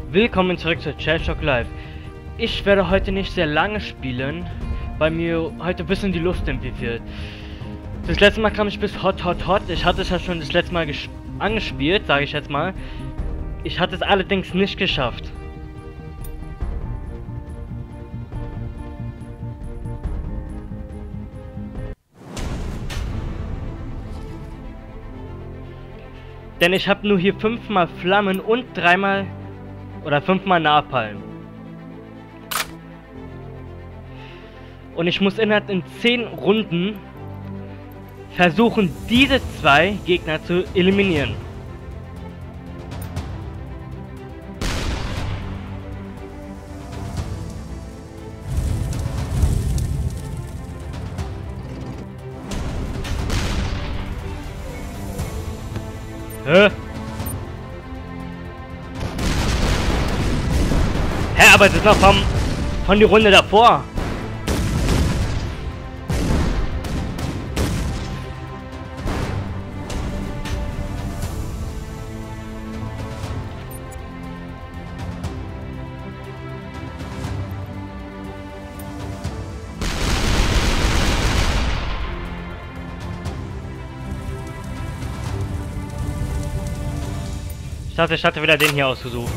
Willkommen zurück zu Shellshock Live. Ich werde heute nicht sehr lange spielen, weil mir heute ein bisschen die Lust entwickelt. Das letzte Mal kam ich bis Hot. Ich hatte es ja schon das letzte Mal angespielt, sage ich jetzt mal. Ich hatte es allerdings nicht geschafft. Denn ich habe nur hier 5-mal Flammen und 3-mal oder 5-mal Napalm. Und ich muss innerhalb in 10 Runden versuchen, diese 2 Gegner zu eliminieren. Hä? Hä, aber das ist noch von die Runde davor. Ich hatte wieder den hier ausgesucht.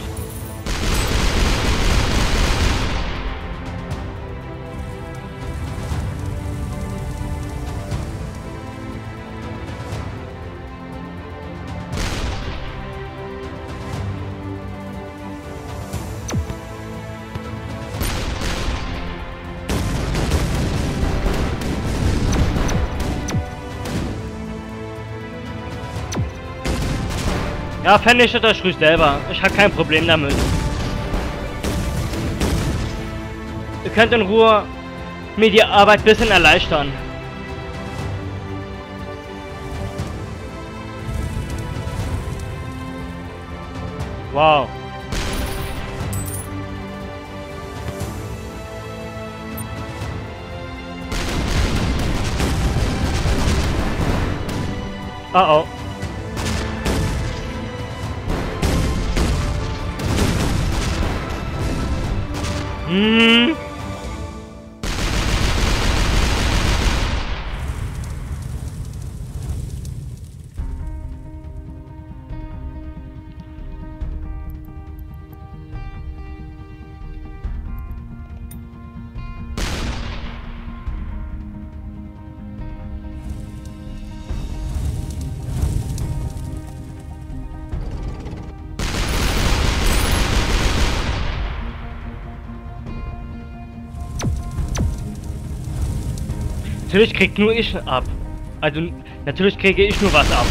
Ja, vernichtet euch ruhig selber. Ich habe kein Problem damit. Ihr könnt in Ruhe mir die Arbeit ein bisschen erleichtern. Wow. Oh oh. Hm. Natürlich krieg nur ich ab. Also, natürlich kriege ich nur was ab.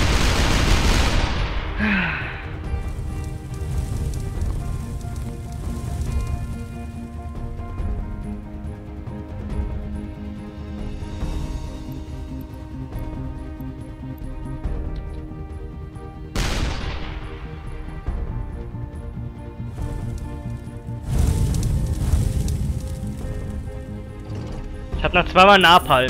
Ich hab noch 2-mal Napalm.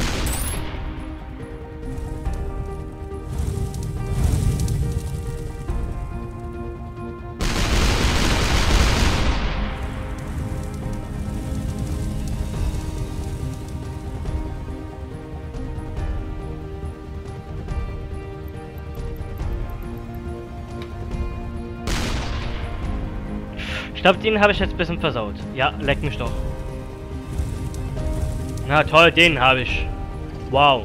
Ich glaube, den habe ich jetzt ein bisschen versaut. Ja, leck mich doch. Na toll, den habe ich. Wow.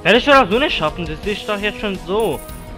Werde ich doch so nicht schaffen, das sehe ich doch jetzt schon so.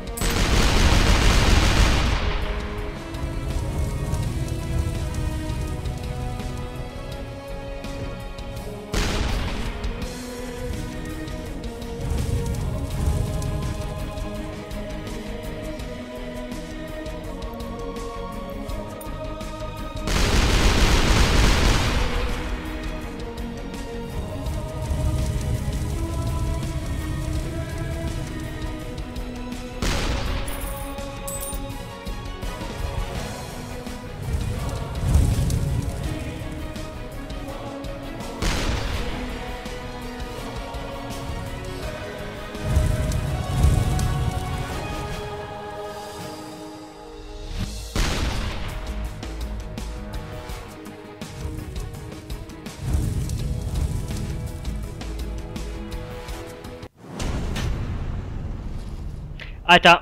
Alter.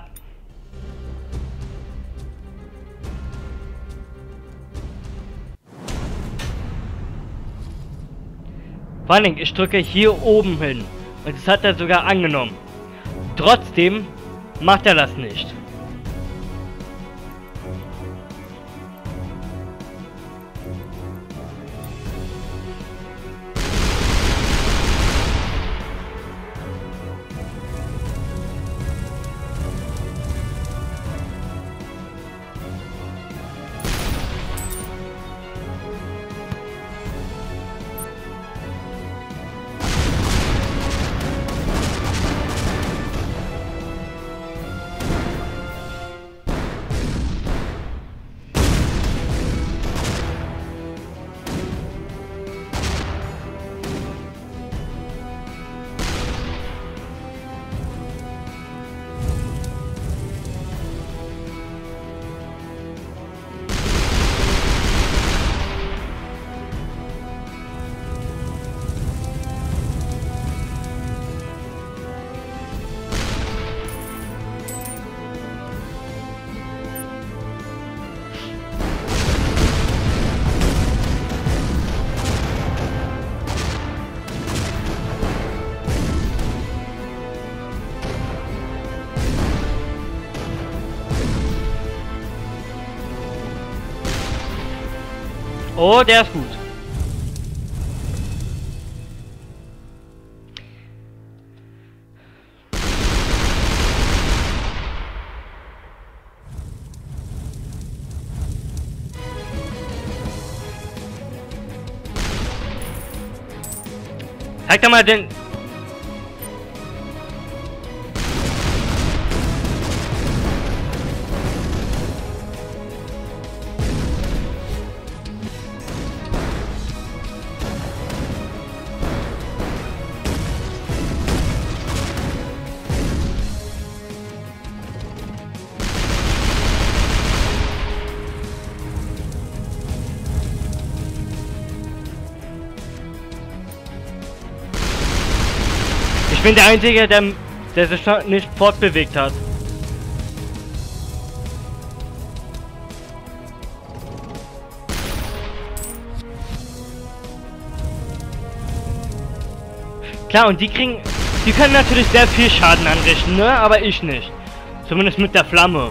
Vor allen Dingen, ich drücke hier oben hin. Und das hat er sogar angenommen. Trotzdem macht er das nicht. Oh, der ist gut. Zeig doch mal den... Ich bin der Einzige, der sich nicht fortbewegt hat. Klar, und die können natürlich sehr viel Schaden anrichten, ne? Aber ich nicht. Zumindest mit der Flamme.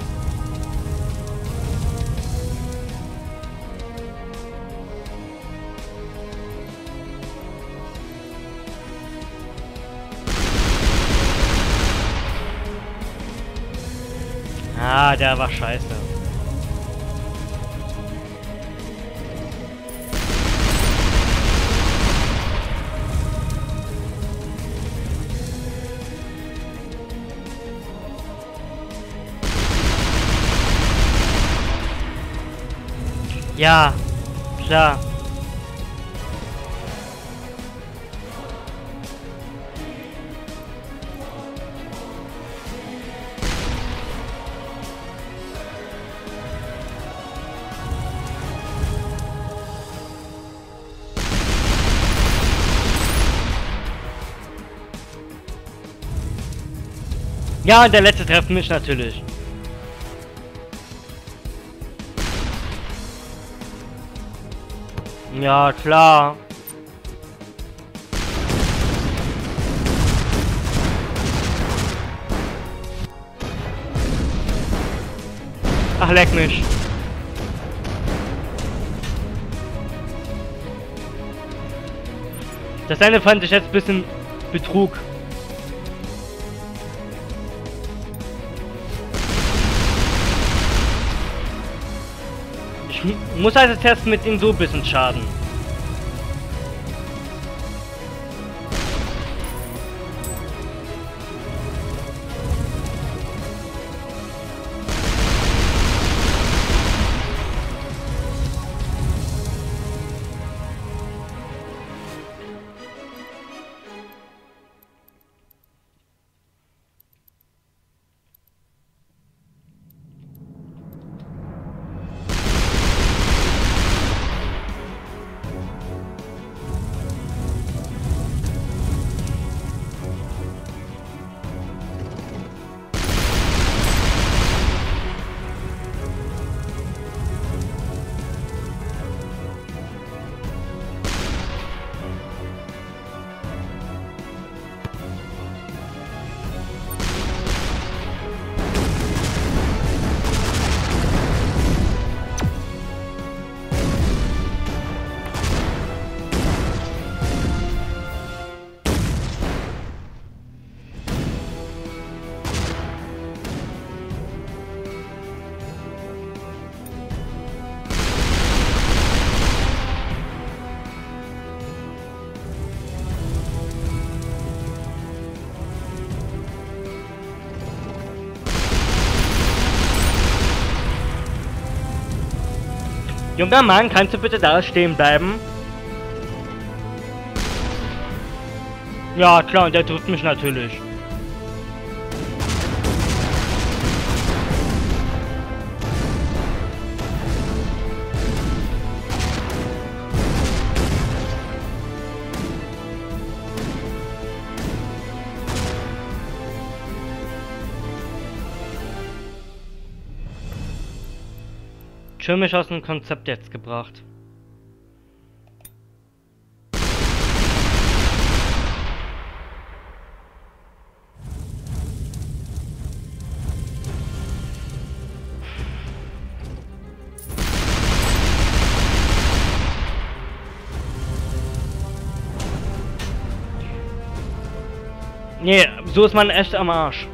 Ah, der war scheiße. Ja, klar. Ja, und der letzte trifft mich natürlich. Ja, klar. Ach, leck mich. Das eine fand ich jetzt ein bisschen Betrug. Ich muss also testen mit ihm so ein bisschen Schaden. Junger Mann, kannst du bitte da stehen bleiben? Ja, klar, und der trifft mich natürlich. Schön mich aus dem Konzept jetzt gebracht. Nee, so ist man echt am Arsch.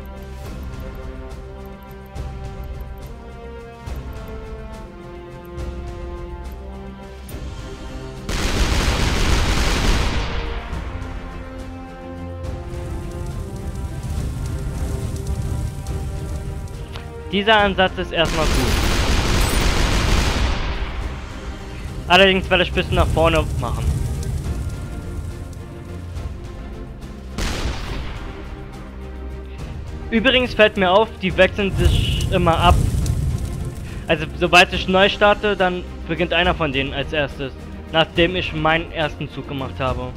Dieser Ansatz ist erstmal gut. Allerdings werde ich ein bisschen nach vorne machen. Übrigens fällt mir auf, die wechseln sich immer ab. Also sobald ich neu starte, dann beginnt einer von denen als erstes, nachdem ich meinen ersten Zug gemacht habe.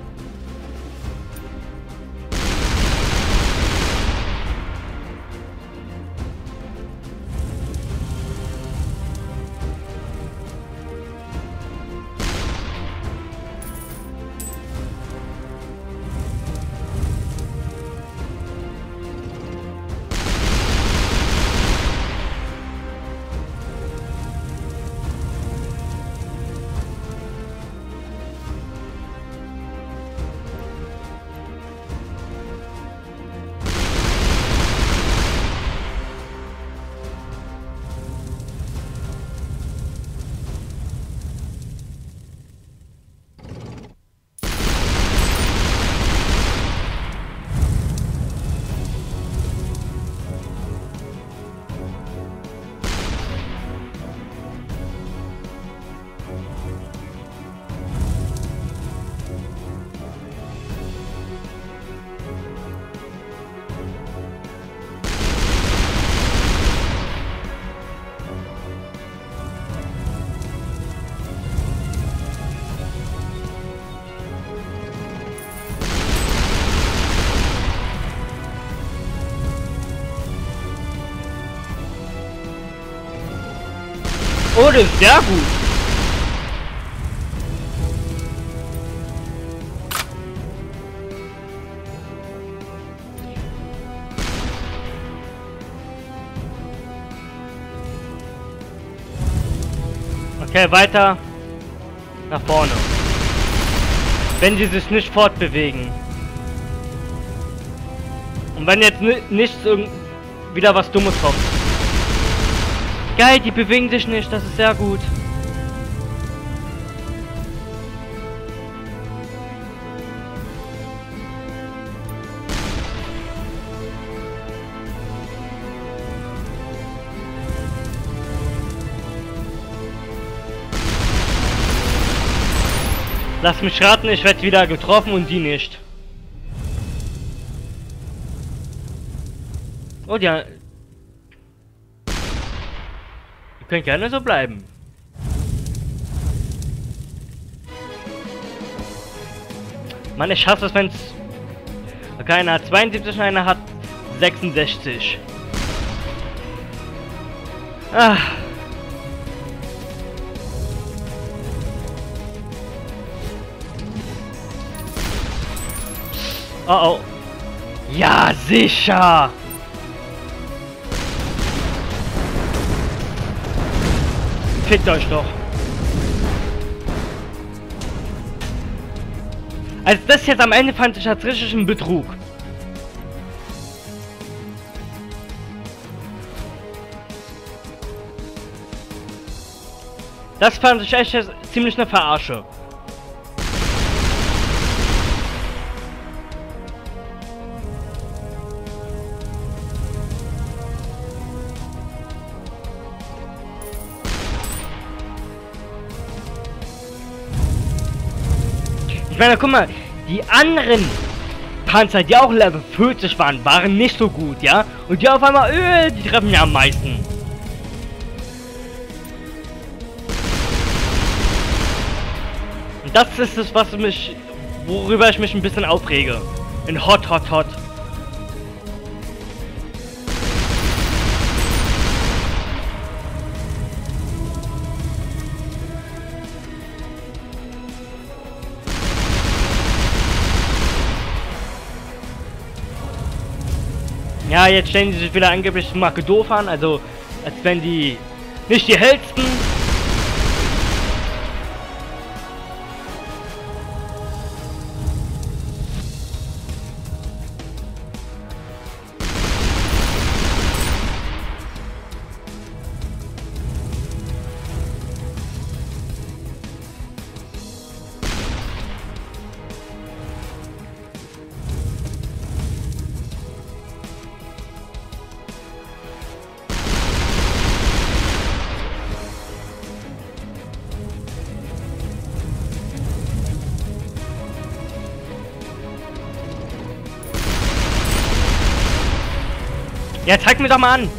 Oh, das ist sehr gut. Okay, weiter nach vorne. Wenn sie sich nicht fortbewegen. Und wenn jetzt nicht wieder was Dummes kommt. Geil, die bewegen sich nicht, das ist sehr gut. Lass mich raten, ich werde wieder getroffen und die nicht. Oh ja. Ihr könnt gerne so bleiben. Mann, ich hasse es, wenn es... Okay, einer hat 72 und einer hat 66. Ah. Oh oh. Ja, sicher. Fickt euch doch. Also das jetzt am Ende fand ich als richtig ein Betrug. Das fand ich echt ziemlich eine Verarsche. Ich meine, guck mal, die anderen Panzer, die auch Level 40 waren, waren nicht so gut, ja? Und die auf einmal, die treffen ja am meisten. Und das ist es, worüber ich mich ein bisschen aufrege. In Hot. Ja, jetzt stellen sie sich wieder angeblich Marke doof an, also als wenn die nicht die hellsten. Ja, zeig mir doch mal an.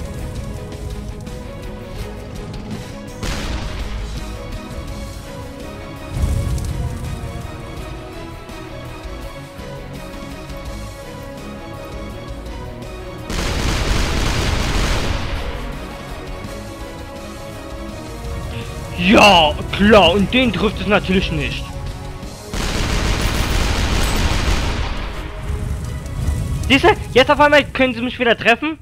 Ja, klar, und den trifft es natürlich nicht. Siehst du, jetzt auf einmal können sie mich wieder treffen.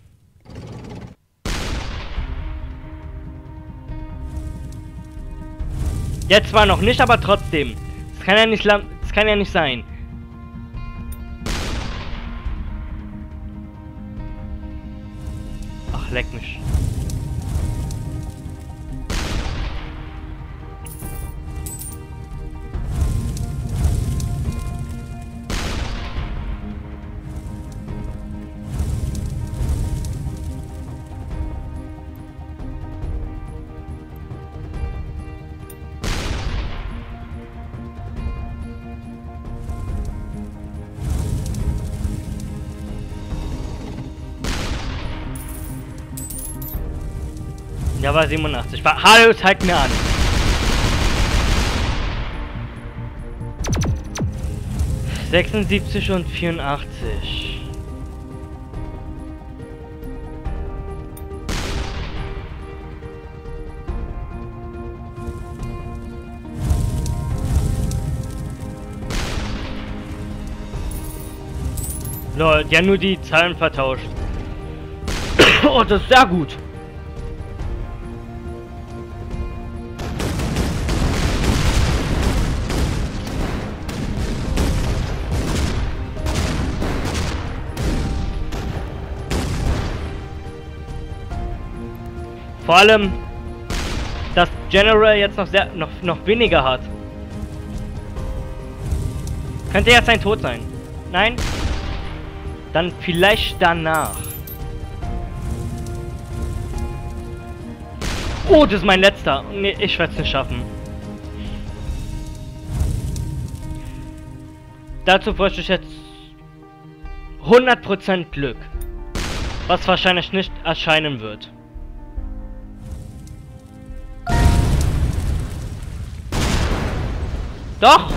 Jetzt zwar noch nicht, aber trotzdem. Das kann ja nicht sein. Ach, leck mich. Ja, war 87. Hallo, zeig mir an. ...76 und 84. Lol, die haben nur die Zahlen vertauscht. Oh, das ist sehr gut. Vor allem, dass General jetzt noch weniger hat. Könnte jetzt sein Tod sein. Nein? Dann vielleicht danach. Oh, das ist mein letzter. Nee, ich werde es nicht schaffen. Dazu bräuchte ich jetzt 100% Glück. Was wahrscheinlich nicht erscheinen wird. Doch!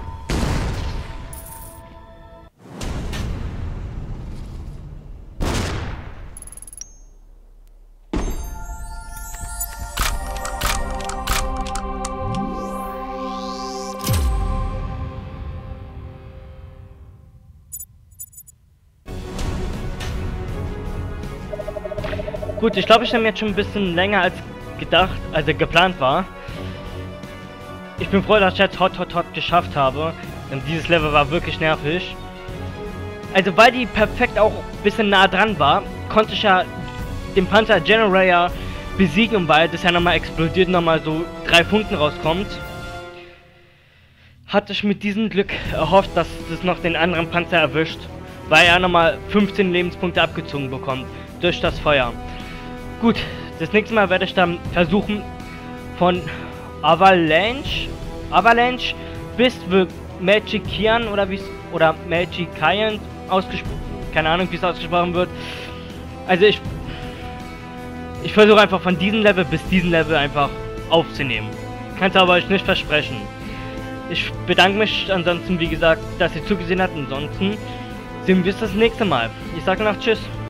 Gut, ich glaube, ich nehme jetzt schon ein bisschen länger als gedacht, also geplant war. Ich bin froh, dass ich jetzt Hot geschafft habe. Denn dieses Level war wirklich nervig. Also weil die perfekt auch ein bisschen nah dran war, konnte ich ja den Panzer General ja besiegen, und weil das ja nochmal explodiert, nochmal so 3 Funken rauskommt. Hatte ich mit diesem Glück erhofft, dass das noch den anderen Panzer erwischt, weil er nochmal 15 Lebenspunkte abgezogen bekommt durch das Feuer. Gut, das nächste Mal werde ich dann versuchen, von Avalanche bis Magician oder Magician ausgesprochen, keine Ahnung, wie es ausgesprochen wird. Also ich versuche einfach von diesem Level bis diesem Level einfach aufzunehmen. Kann es aber euch nicht versprechen. Ich bedanke mich ansonsten, wie gesagt, dass ihr zugesehen habt. Ansonsten sehen wir uns das nächste Mal. Ich sage noch Tschüss.